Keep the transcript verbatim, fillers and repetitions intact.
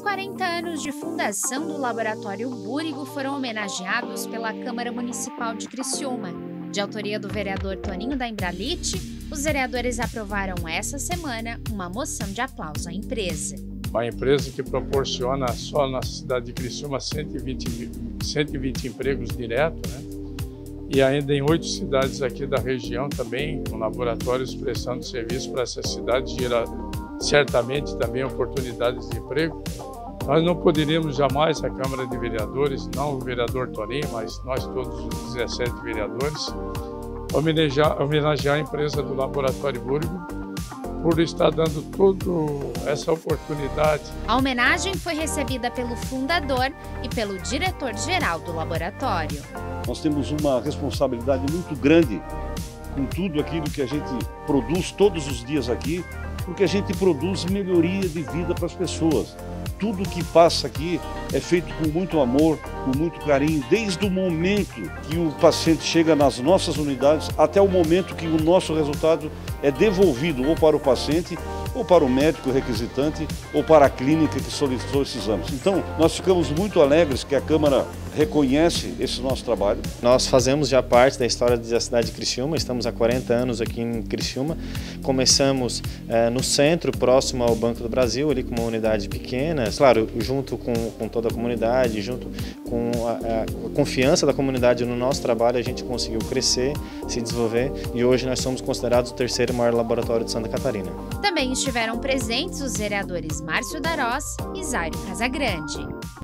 quarenta anos de fundação do Laboratório Búrigo foram homenageados pela Câmara Municipal de Criciúma. De autoria do vereador Toninho da Imbralite, os vereadores aprovaram essa semana uma moção de aplauso à empresa. Uma empresa que proporciona só na cidade de Criciúma cento e vinte, cento e vinte empregos diretos, né? E ainda em oito cidades aqui da região também, com laboratórios prestando serviço para essas cidades, gera certamente também oportunidades de emprego. Nós não poderíamos jamais, a Câmara de Vereadores, não o vereador Toninho, mas nós todos os dezessete vereadores, homenagear, homenagear a empresa do Laboratório Búrigo por estar dando toda essa oportunidade. A homenagem foi recebida pelo fundador e pelo diretor-geral do laboratório. Nós temos uma responsabilidade muito grande com tudo aquilo que a gente produz todos os dias aqui, porque a gente produz melhoria de vida para as pessoas. Tudo que passa aqui é feito com muito amor, com muito carinho, desde o momento que o paciente chega nas nossas unidades até o momento que o nosso resultado é devolvido ou para o paciente, ou para o médico requisitante, ou para a clínica que solicitou esses exames. Então, nós ficamos muito alegres que a Câmara reconhece esse nosso trabalho. Nós fazemos já parte da história da cidade de Criciúma, estamos há quarenta anos aqui em Criciúma. Começamos eh, no centro, próximo ao Banco do Brasil, ali com uma unidade pequena, claro, junto com, com toda a comunidade, junto com a, a confiança da comunidade no nosso trabalho, a gente conseguiu crescer, se desenvolver e hoje nós somos considerados o terceiro maior laboratório de Santa Catarina. Também estiveram presentes os vereadores Márcio Darós e Zairo Casagrande.